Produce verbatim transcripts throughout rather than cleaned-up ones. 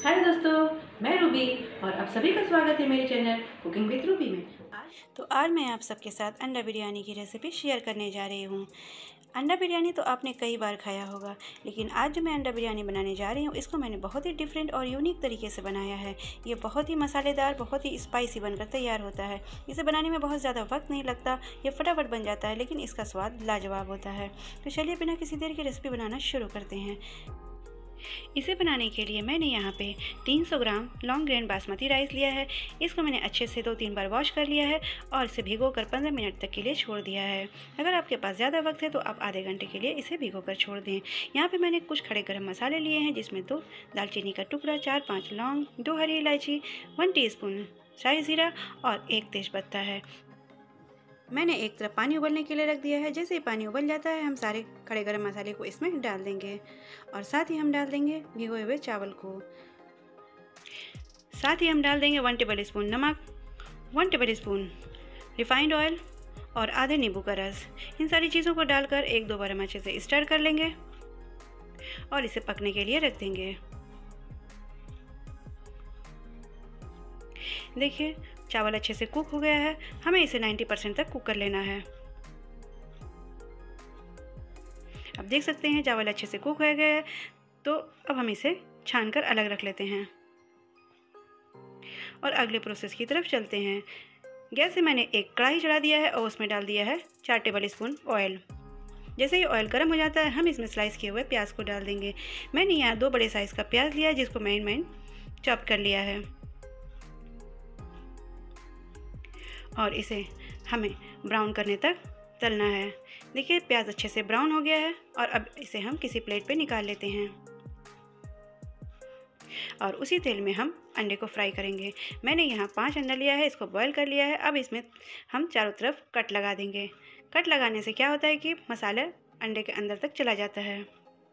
हाय दोस्तों, मैं रूबी और आप सभी का स्वागत है मेरे चैनल कुकिंग विद रूबी में। तो आज मैं आप सबके साथ अंडा बिरयानी की रेसिपी शेयर करने जा रही हूँ। अंडा बिरयानी तो आपने कई बार खाया होगा, लेकिन आज जो मैं अंडा बिरयानी बनाने जा रही हूँ इसको मैंने बहुत ही डिफरेंट और यूनिक तरीके से बनाया है। ये बहुत ही मसालेदार, बहुत ही स्पाइसी बनकर तैयार होता है। इसे बनाने में बहुत ज़्यादा वक्त नहीं लगता, ये फटाफट बन जाता है, लेकिन इसका स्वाद लाजवाब होता है। तो चलिए बिना किसी देर की रेसिपी बनाना शुरू करते हैं। इसे बनाने के लिए मैंने यहाँ पे तीन सौ gram long grain basmati rice लिया है। इसको मैंने अच्छे से दो तीन बार वॉश कर लिया है और इसे भिगोकर पंद्रह मिनट तक के लिए छोड़ दिया है। अगर आपके पास ज़्यादा वक्त है तो आप आधे घंटे के लिए इसे भिगोकर छोड़ दें। यहाँ पे मैंने कुछ खड़े गरम मसाले लिए हैं, जिसमें दो दालचीनी का टुकड़ा, चार पाँच लौंग, दो हरी इलायची, वन टी स्पून शाही ज़ीरा और एक तेज़पत्ता है। मैंने एक तरफ पानी उबलने के लिए रख दिया है। जैसे ही पानी उबल जाता है हम सारे खड़े गरम मसाले को इसमें डाल देंगे और साथ ही हम डाल देंगे भिगोए हुए चावल को। साथ ही हम डाल देंगे वन टेबल स्पून नमक, one tablespoon refined oil और आधे नींबू का रस। इन सारी चीज़ों को डालकर एक दो बार हम अच्छे से स्टर कर लेंगे और इसे पकने के लिए रख देंगे। देखिए चावल अच्छे से कुक हो गया है। हमें इसे नब्बे परसेंट तक कुक कर लेना है। अब देख सकते हैं चावल अच्छे से कुक हो गया है। तो अब हम इसे छानकर अलग रख लेते हैं और अगले प्रोसेस की तरफ चलते हैं। गैस से मैंने एक कढ़ाई चढ़ा दिया है और उसमें डाल दिया है चार टेबल स्पून ऑयल। जैसे ही ऑयल गर्म हो जाता है हम इसमें स्लाइस किए हुए प्याज को डाल देंगे। मैंने यहाँ दो बड़े साइज़ का प्याज लिया है, जिसको मैन मैन चॉप कर लिया है और इसे हमें ब्राउन करने तक तलना है। देखिए प्याज अच्छे से ब्राउन हो गया है और अब इसे हम किसी प्लेट पे निकाल लेते हैं और उसी तेल में हम अंडे को फ्राई करेंगे। मैंने यहाँ पांच अंडा लिया है, इसको बॉईल कर लिया है। अब इसमें हम चारों तरफ कट लगा देंगे। कट लगाने से क्या होता है कि मसाला अंडे के अंदर तक चला जाता है।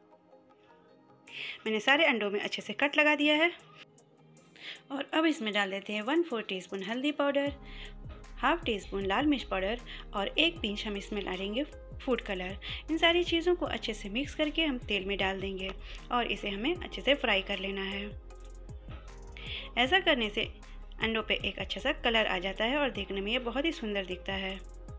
मैंने सारे अंडों में अच्छे से कट लगा दिया है और अब इसमें डाल देते हैं वन फोर टी स्पून हल्दी पाउडर, हाफ टी स्पून लाल मिर्च पाउडर और एक पिंच हम इसमें डालेंगे फूड कलर। इन सारी चीज़ों को अच्छे से मिक्स करके हम तेल में डाल देंगे और इसे हमें अच्छे से फ्राई कर लेना है। ऐसा करने से अंडों पे एक अच्छा सा कलर आ जाता है और देखने में ये बहुत ही सुंदर दिखता है।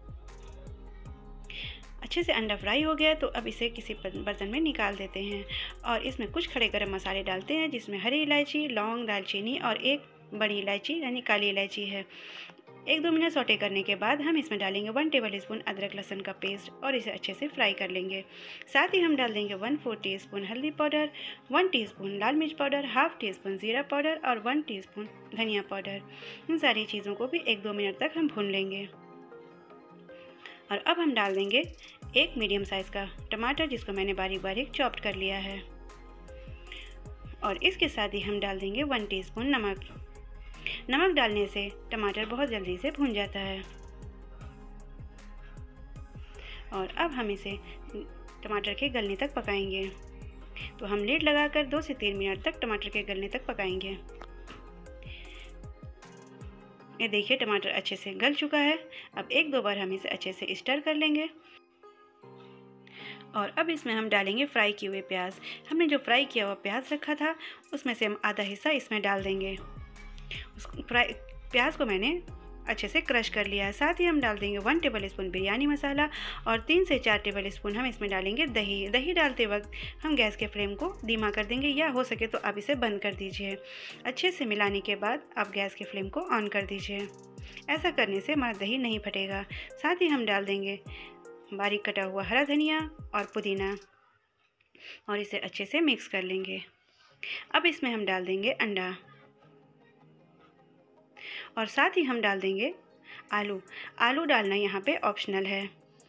अच्छे से अंडा फ्राई हो गया तो अब इसे किसी बर्तन में निकाल देते हैं और इसमें कुछ खड़े गरम मसाले डालते हैं, जिसमें हरी इलायची, लौंग, दालचीनी और एक बड़ी इलायची यानी काली इलायची है। एक दो मिनट सौटे करने के बाद हम इसमें डालेंगे वन टेबल स्पून अदरक लहसुन का पेस्ट और इसे अच्छे से फ्राई कर लेंगे। साथ ही हम डाल देंगे वन फोर टी स्पून हल्दी पाउडर, वन टीस्पून लाल मिर्च पाउडर, हाफ टी स्पून ज़ीरा पाउडर और वन टीस्पून धनिया पाउडर। इन सारी चीज़ों को भी एक दो मिनट तक हम भून लेंगे और अब हम डाल देंगे एक मीडियम साइज़ का टमाटर, जिसको मैंने बारीक बारीक चॉप्ड कर लिया है और इसके साथ ही हम डाल देंगे वन टीस्पून नमक। नमक डालने से टमाटर बहुत जल्दी से भून जाता है और अब हम इसे टमाटर के गलने तक पकाएंगे। तो हम लीड लगाकर दो से तीन मिनट तक टमाटर के गलने तक पकाएंगे। ये देखिए टमाटर अच्छे से गल चुका है। अब एक दो बार हम इसे अच्छे से स्टर कर लेंगे और अब इसमें हम डालेंगे फ्राई किए हुए प्याज। हमने जो फ्राई किया हुआ प्याज रखा था उसमें से हम आधा हिस्सा इसमें डाल देंगे। उस फ्राई प्याज को मैंने अच्छे से क्रश कर लिया है। साथ ही हम डाल देंगे one tablespoon biryani masala और तीन से चार टेबल स्पून हम इसमें डालेंगे दही। दही डालते वक्त हम गैस के फ्लेम को धीमा कर देंगे या हो सके तो आप इसे बंद कर दीजिए। अच्छे से मिलाने के बाद आप गैस के फ्लेम को ऑन कर दीजिए। ऐसा करने से हमारा दही नहीं फटेगा। साथ ही हम डाल देंगे बारीक कटा हुआ हरा धनिया और पुदीना और इसे अच्छे से मिक्स कर लेंगे। अब इसमें हम डाल देंगे अंडा और साथ ही हम डाल देंगे आलू। आलू डालना यहाँ पे ऑप्शनल है।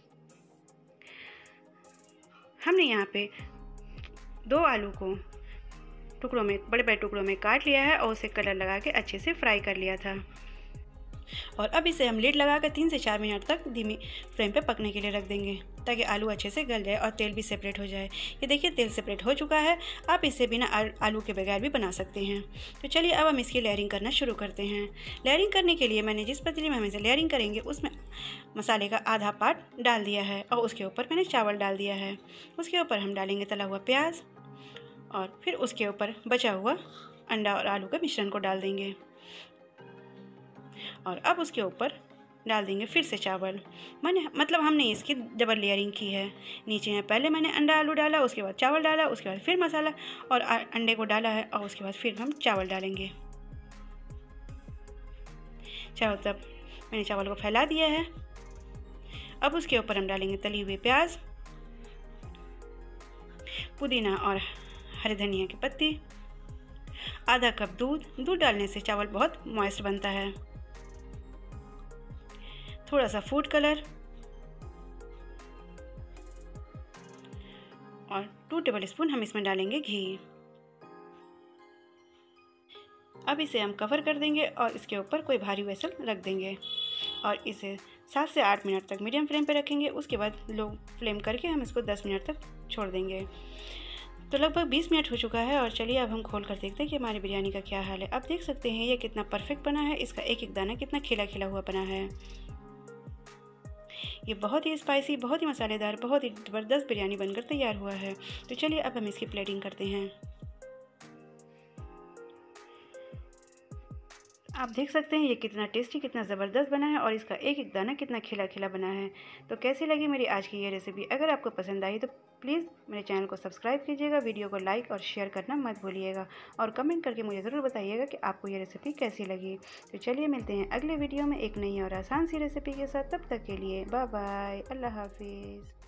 हमने यहाँ पे दो आलू को टुकड़ों में, बड़े बड़े टुकड़ों में काट लिया है और उसे कलर लगा के अच्छे से फ्राई कर लिया था और अब इसे हम लीड लगाकर तीन से चार मिनट तक धीमी फ्लेम पे पकने के लिए रख देंगे, ताकि आलू अच्छे से गल जाए और तेल भी सेपरेट हो जाए। ये देखिए तेल सेपरेट हो चुका है। आप इसे बिना आलू के बगैर भी बना सकते हैं। तो चलिए अब हम इसकी लेयरिंग करना शुरू करते हैं। लेयरिंग करने के लिए मैंने जिस पतीली में हम इसे लेयरिंग करेंगे उसमें मसाले का आधा पार्ट डाल दिया है और उसके ऊपर मैंने चावल डाल दिया है। उसके ऊपर हम डालेंगे तला हुआ प्याज और फिर उसके ऊपर बचा हुआ अंडा और आलू का मिश्रण को डाल देंगे और अब उसके ऊपर डाल देंगे फिर से चावल। मैंने मतलब हमने इसकी डबल लेयरिंग की है। नीचे में पहले मैंने अंडा आलू डाला, उसके बाद चावल डाला, उसके बाद फिर मसाला और अंडे को डाला है और उसके बाद फिर हम चावल डालेंगे। चारों तरफ मैंने चावल को फैला दिया है। अब उसके ऊपर हम डालेंगे तली हुई प्याज, पुदीना और हरे धनिया की पत्ती, आधा कप दूध। दूध डालने से चावल बहुत मॉइस्ट बनता है। थोड़ा सा फूड कलर और टू टेबल स्पून हम इसमें डालेंगे घी। अब इसे हम कवर कर देंगे और इसके ऊपर कोई भारी वेसल रख देंगे और इसे सात से आठ मिनट तक मीडियम फ्लेम पे रखेंगे। उसके बाद लो फ्लेम करके हम इसको दस मिनट तक छोड़ देंगे। तो लगभग बीस मिनट हो चुका है और चलिए अब हम खोल कर देखते हैं कि हमारी बिरयानी का क्या हाल है। अब देख सकते हैं ये कितना परफेक्ट बना है। इसका एक एक दाना कितना खिला खिला हुआ बना है। ये बहुत ही स्पाइसी, बहुत ही मसालेदार, बहुत ही ज़बरदस्त बिरयानी बनकर तैयार हुआ है। तो चलिए अब हम इसकी प्लेटिंग करते हैं। आप देख सकते हैं ये कितना टेस्टी, कितना ज़बरदस्त बना है और इसका एक एक दाना कितना खिला खिला बना है। तो कैसी लगी मेरी आज की ये रेसिपी? अगर आपको पसंद आई तो प्लीज़ मेरे चैनल को सब्सक्राइब कीजिएगा, वीडियो को लाइक और शेयर करना मत भूलिएगा और कमेंट करके मुझे ज़रूर बताइएगा कि आपको ये रेसिपी कैसी लगी। तो चलिए मिलते हैं अगले वीडियो में एक नई और आसान सी रेसिपी के साथ। तब तक के लिए बाय बाय, अल्लाह हाफिज़।